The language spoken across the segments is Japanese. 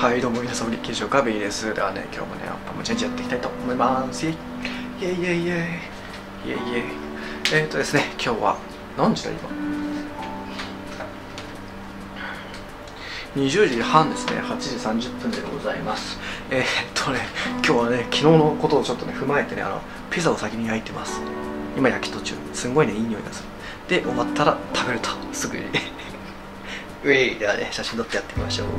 はい、どうも皆さん、劇場カベイです。ではね、今日もね、アッパムチェンジやっていきたいと思います。イェイイェイイェイイェイイェイイェイ。ですね、今日は何時だ今？20時半ですね。8時30分でございます。今日はね、昨日のことをちょっとね、踏まえてね、ピザを先に焼いてます。今焼き途中。すんごいね、いい匂いがする。で、終わったら食べると、すぐに。ウェイ。ではね、写真撮ってやっていきましょう。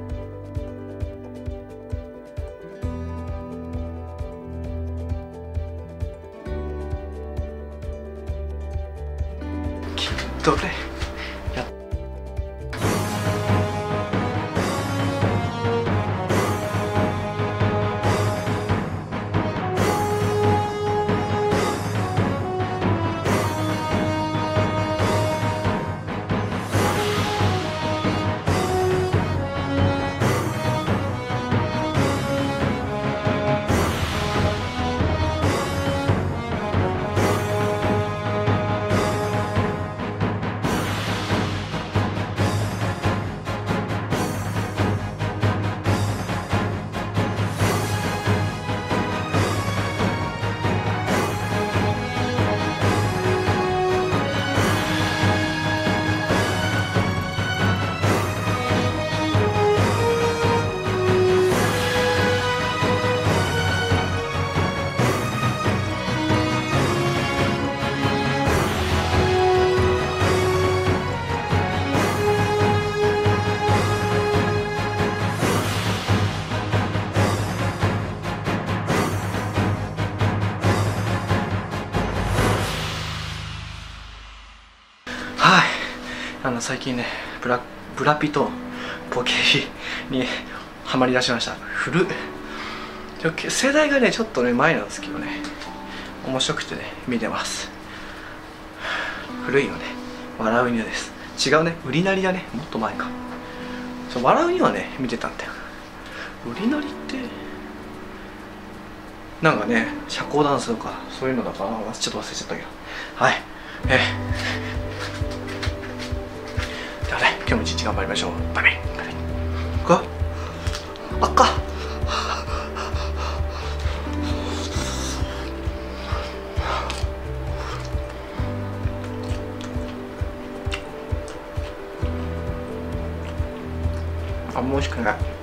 どれやっはい、最近ね、ブラピとポケビにハマりだしました。古っ。世代がね、ちょっとね、前なんですけどね、面白くてね、見てます。古いよね。笑う犬です。違うね、売りなりだね。もっと前か。笑う犬はね、見てたんだよ。売りなりってなんかね、社交ダンスとかそういうのだからちょっと忘れちゃったけど、はい。ではね、今日も一日頑張りましょう。バイバイ。あっかあんま美味しくない。